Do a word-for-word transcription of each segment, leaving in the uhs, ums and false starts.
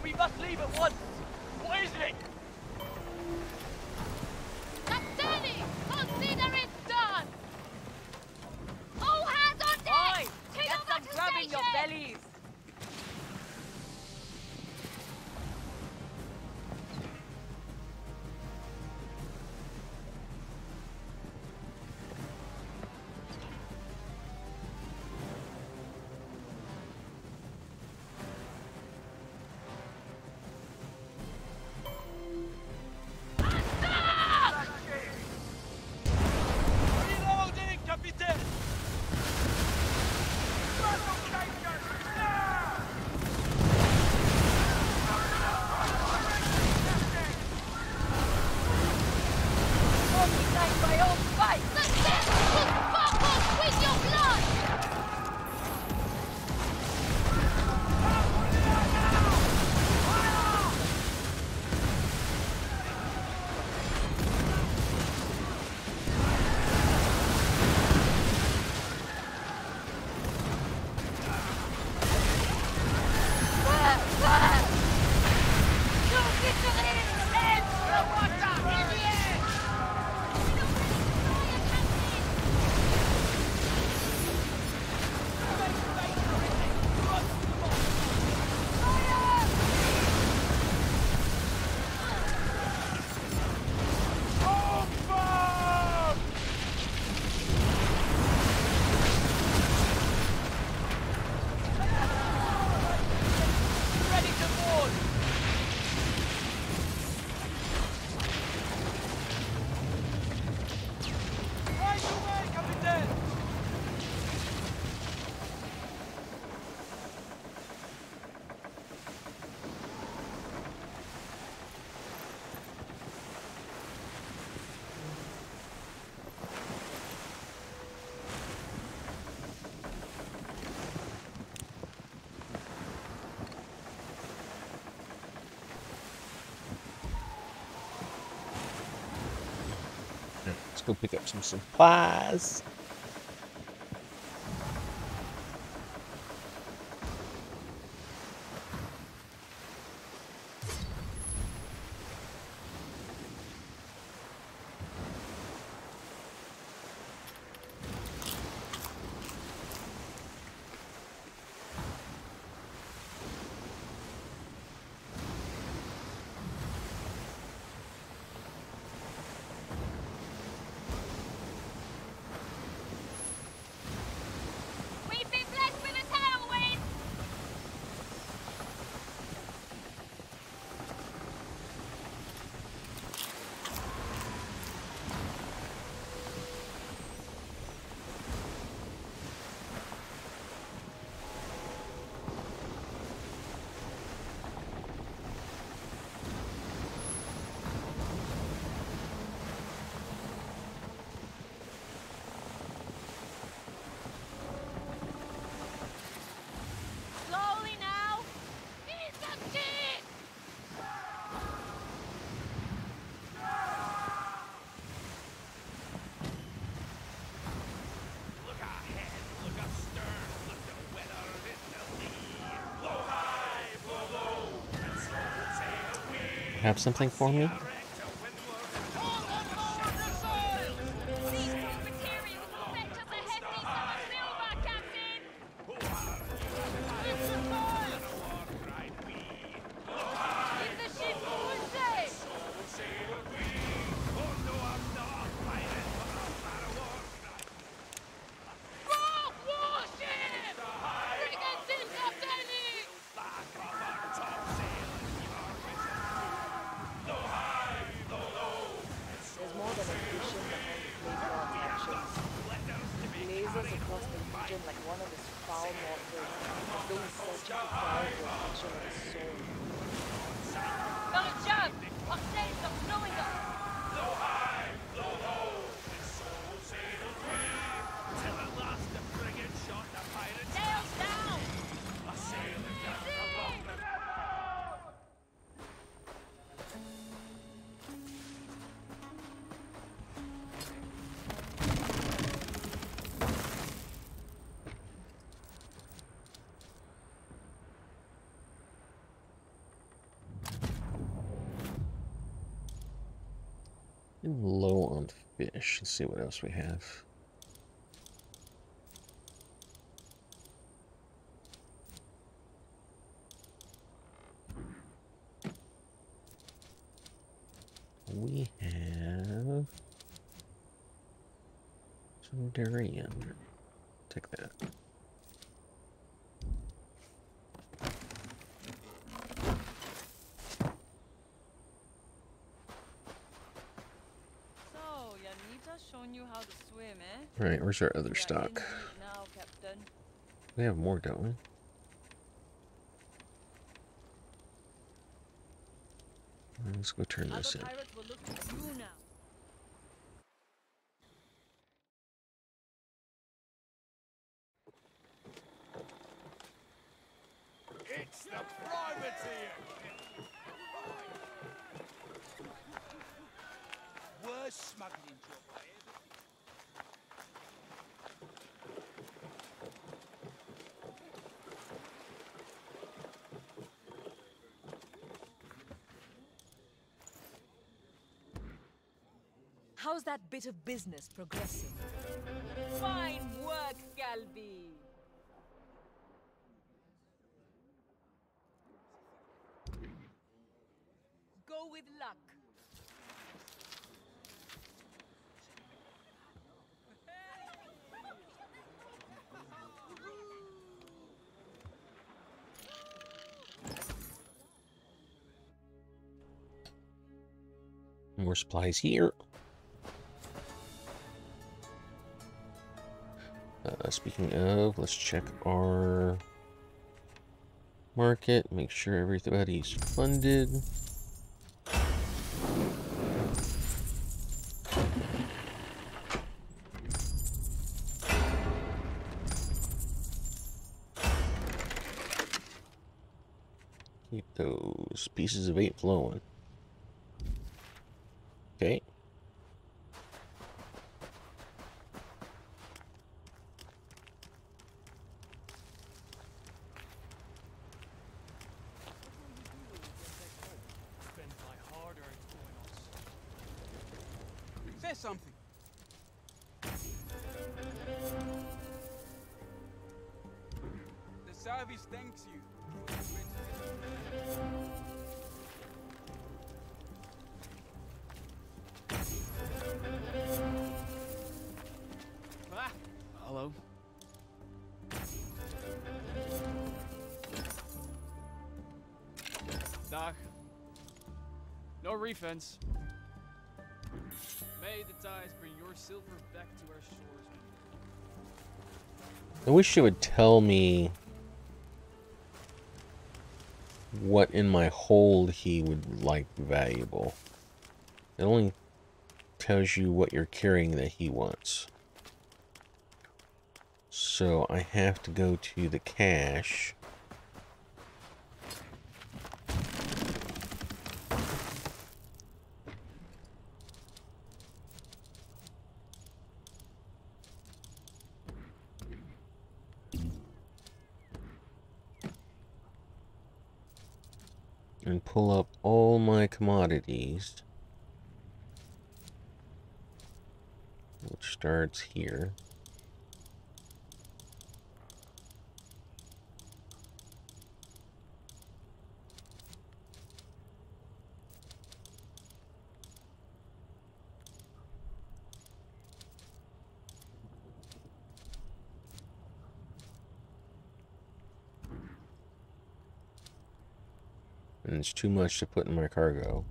We must leave at once. What is it? Captain, consider it done. All hands on deck. Aye, Take get over some to grub in your station. bellies. Reloading, Captain! Recognize my own fight. The death will sparkle with your blood. Ready to board. Right away, Captain! Let's go pick up some supplies. We've been blessed with a tailwind. Slowly now. He's the kid. Look ahead, look astern, look the weather in the lee. Blow high, blow low, and so sail we. Have something for me? Direct to windward, all on board the sail! These Presbyterians will fetch us a hefty sum of silver, Captain. It's the time! Cried we. Blow high, Is the ship full sail? so sail we. Oh no, I'm not a pirate, but a man of war cried. Rock warship! Brigantine Captain! Back off our topsail and keep our whistle. Blow high, blow low, and so There's more than a vision behind the flavor of actions. letters to be Blazes across the region like one of his foul mortals, as though he's searching to crowd the attention of his soul. Not a chance. Our sails are blowing us. blow high, blow low, and so sail we. Till at last the frigate shot the pirates. Sails down! A sailing down along the I'm low on fish. Let's see what else we have. We have some durian. Take that. So, Yanita's shown you how to swim, eh? All right, where's our other You're stock? in deep now, Captain. We have more, don't we? Let's go turn Other this in. pirates will look to you now. It's the privateer! Worst smuggling job I ever How's that bit of business progressing? Fine work, Galbi. Go with luck. More supplies here. Uh, speaking of, let's check our market. Make sure everybody's funded. Keep those pieces of eight flowing. Okay. spend my hard-earned coin on. Say something. The service thanks you. Ah, hello. Dag. No refunds. May the tides bring your silver back to our shores. I wish you would tell me what in my hold he would like valuable. It only tells you what you're carrying that he wants. So I have to go to the cache. And pull up all my commodities, which starts here. And it's too much to put in my cargo.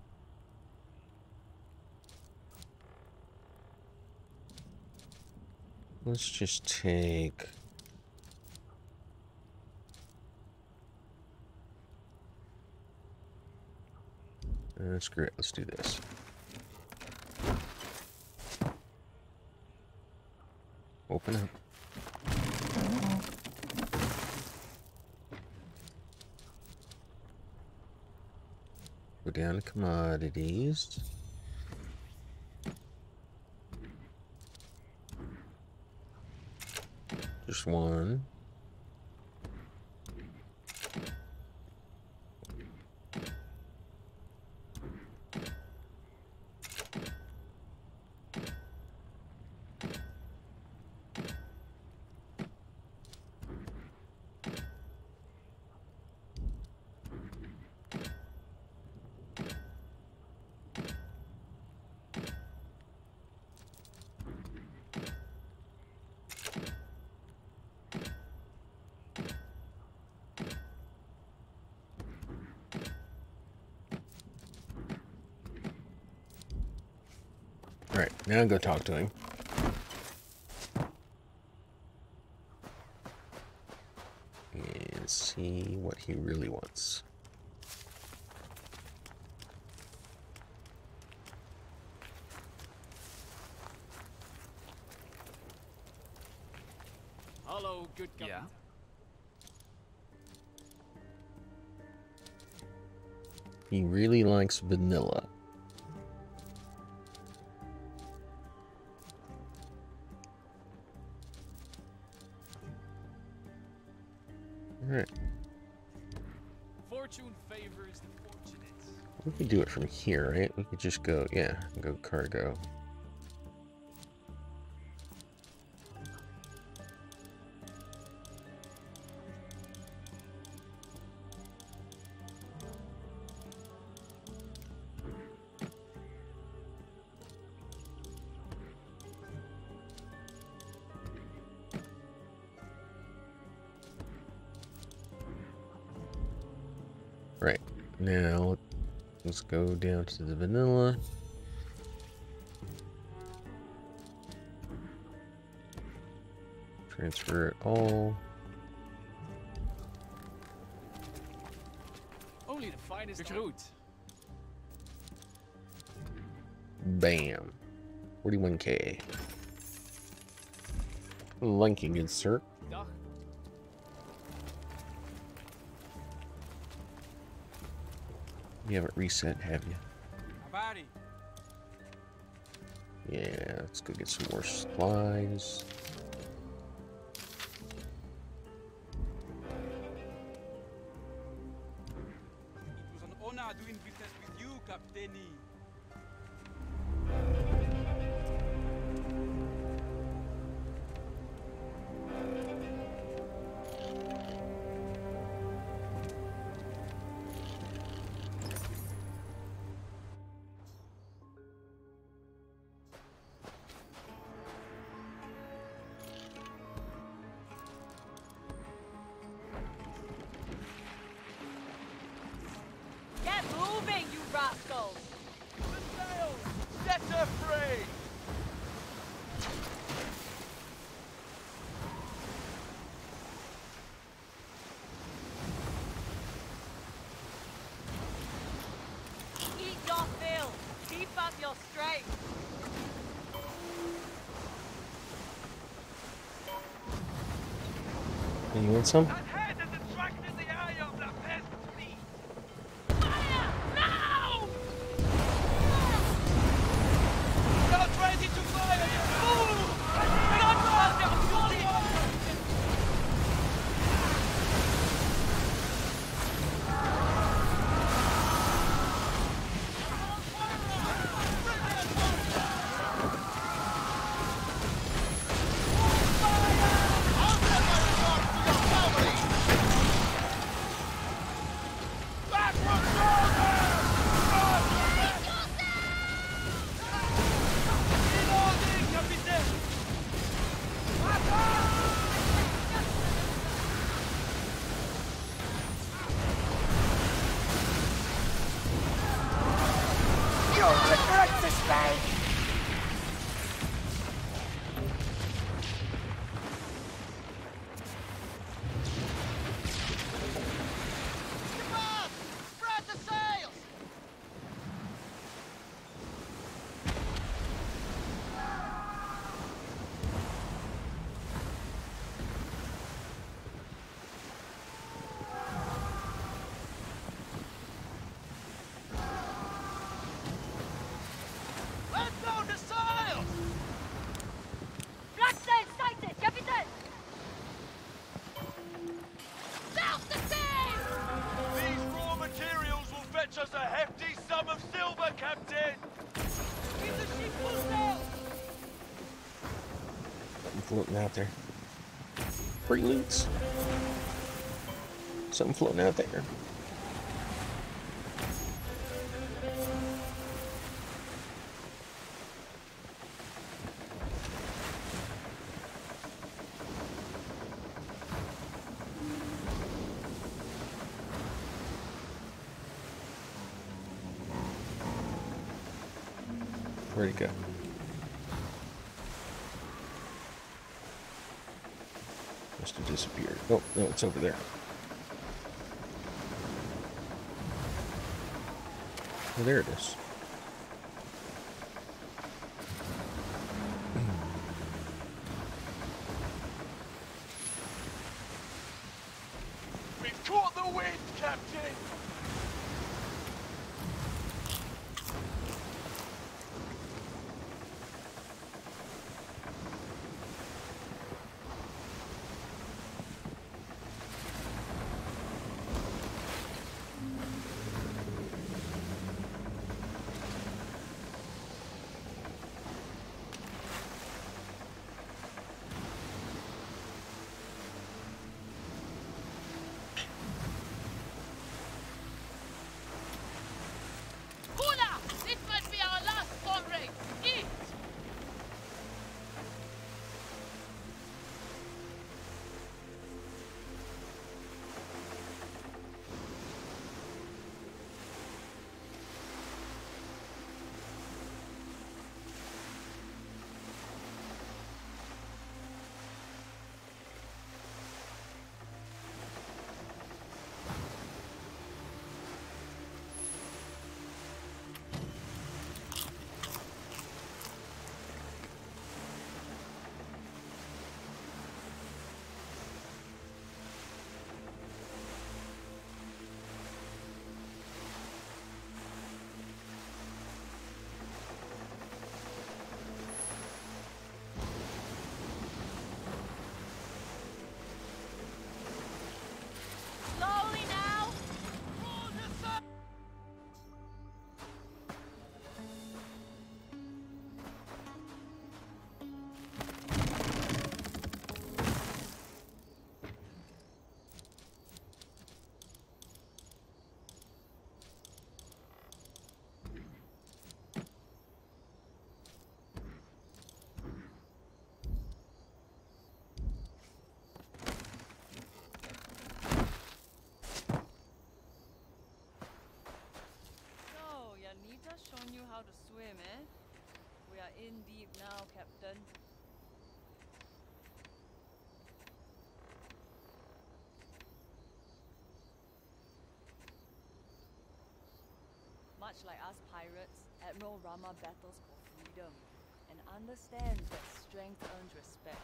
Let's just take... Uh, screw it, let's do this. Open up. Go down to commodities. Just one. Alright, now go talk to him. And see what he really wants. Hello, good company. Yeah? He really likes vanilla. Alright. Fortune favors the fortunate. We could do it from here, right? We could just go, yeah, go cargo. Right, now let's go down to the vanilla. Transfer it all. Only the finest route. Bam. forty-one K. Linking insert. Dag. You haven't reset, have you? Abari. Yeah, let's go get some more supplies. It was an honor doing business with you, Captaini. Get moving, you rascals! The sails! Set her free! Eat your fill! Keep up your strength! You want some? That head has attracted the eye of the pest fleet! Fire! Now! Not ready to fire, you fool! Not fire! Fully! Just a hefty sum of silver, Captain! Keep the sheep full sail! Something floating out there. Free loots. Something floating out there. Where'd he go? must have disappeared. Oh, no, it's over there. Oh, there it is. We've caught the wind, Captain! Hula! This must be our last comrade! Eat! Slowly now! So, Yanita's shown you how to swim, eh? We are in deep now, Captain. Much like us pirates, Admiral Rama battles for freedom and understands that strength earns respect.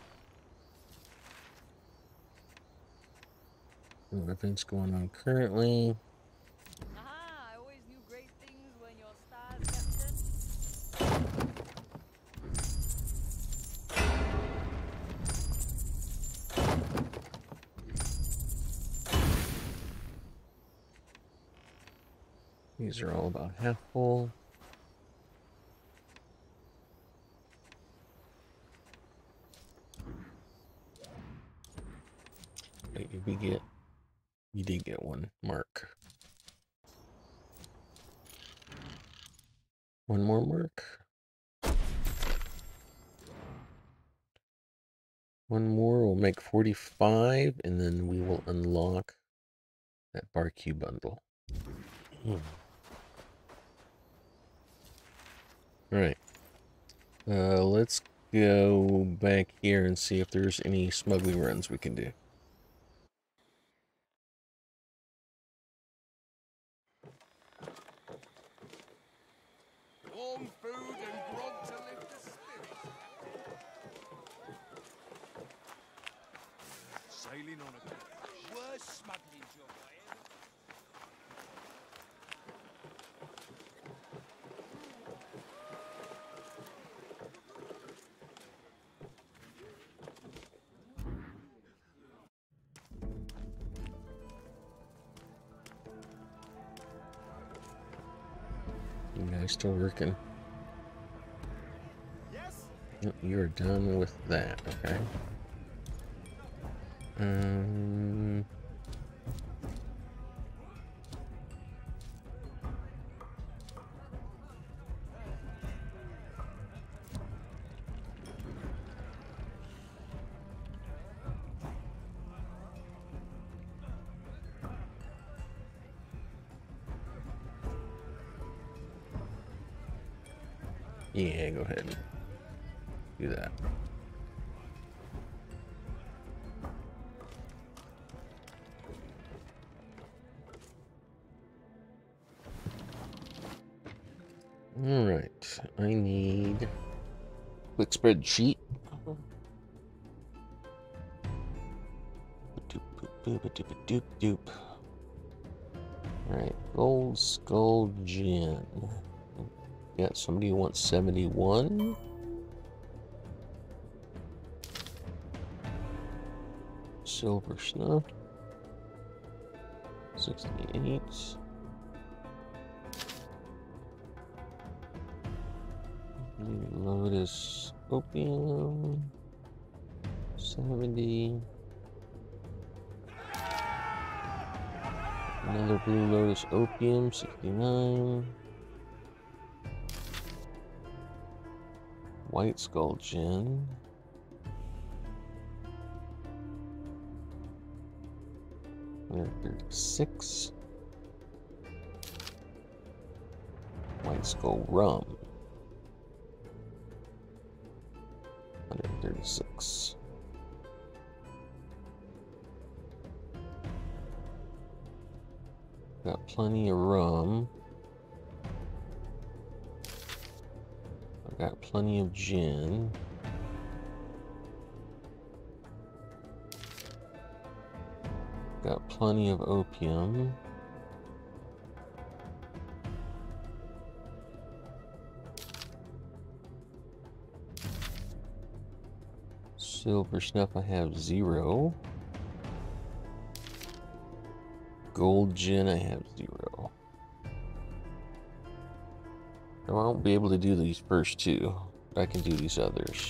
Nothing's going on currently. Aha! I always knew great things when your stars, Captain. These are all about half full. Wait, did we get? You did get one mark. One more mark. One more will make forty-five, and then we will unlock that bar Q bundle. Hmm. All right. Uh, let's go back here and see if there's any smuggling runs we can do. Warm food and grog to lift the spirits. Sailing on a cruise. Worst smuggling job I ever. You guys still working? Yes? Yep, you're done with that, okay. Um... Yeah, go ahead and do that. Alright, I need quick spreadsheet. Alright, gold skull gin. Got somebody who wants seventy-one. Silver snuff. sixty-eight. Blue lotus opium. seventy. Another blue lotus opium, sixty-nine. White skull gin. one thirty-six. White skull rum. one thirty-six. Got plenty of rum. I've got plenty of gin. Got plenty of opium. Silver snuff, I have zero. Gold gin, I have zero. I won't be able to do these first two, but I can do these others.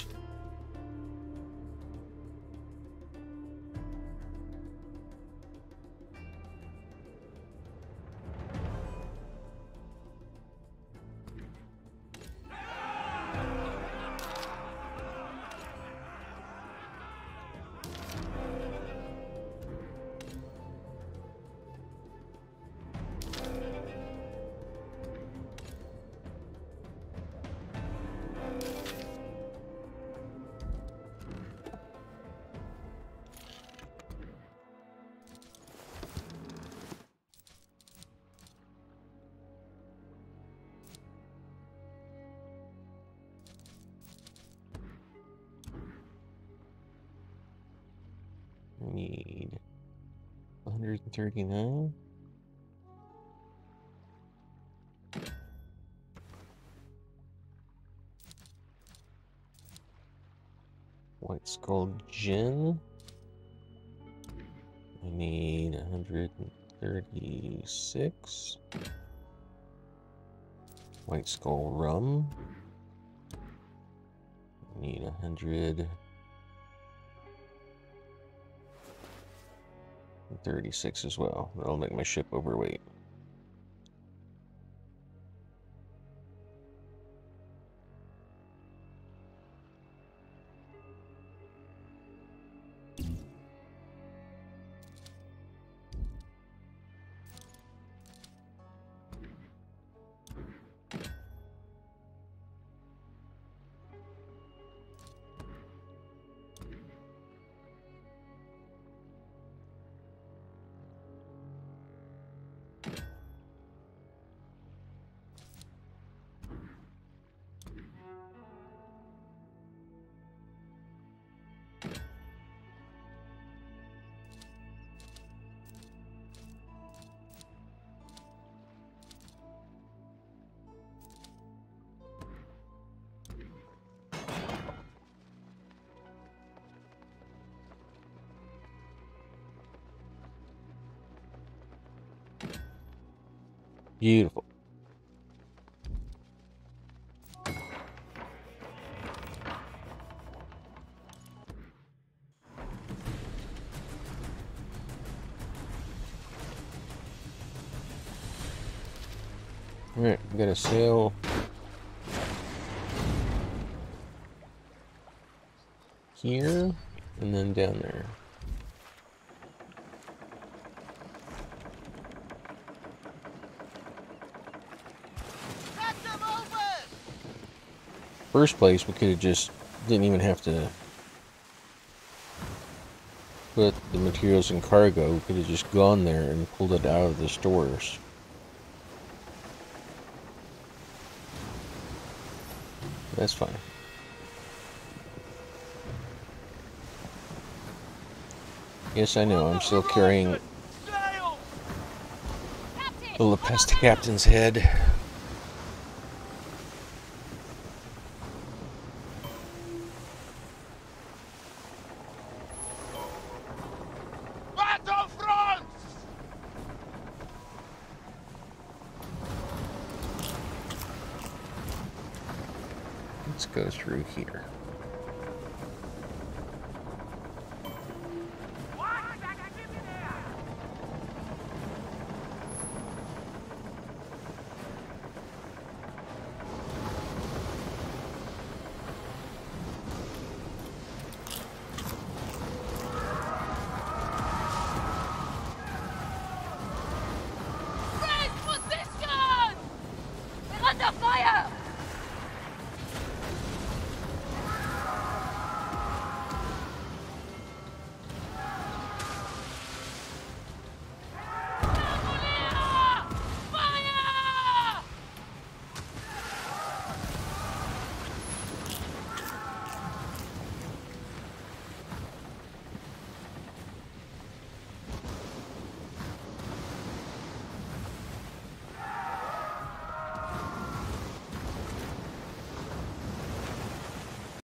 I need one thirty-nine. White skull gin. I need one thirty-six. White skull rum. I need one hundred thirty-six as well. That'll make my ship overweight. Beautiful. Alright, we got a sail here and then down there. First place, we could have just didn't even have to put the materials in cargo. We could have just gone there and pulled it out of the stores. That's fine. Yes, I know. I'm still carrying the Lepesta captain's head. Let's go through here.